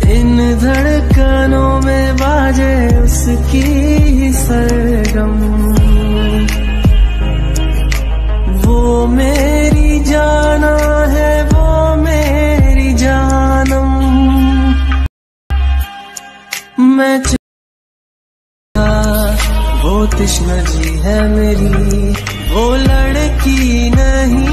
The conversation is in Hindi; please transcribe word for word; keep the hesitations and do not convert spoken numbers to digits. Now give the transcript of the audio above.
इन धड़कनों में बाजे उसकी ही सरगम। वो मेरी जाना है, वो मेरी जानम। मैं वो तृष्णा जी है मेरी, वो लड़की नहीं।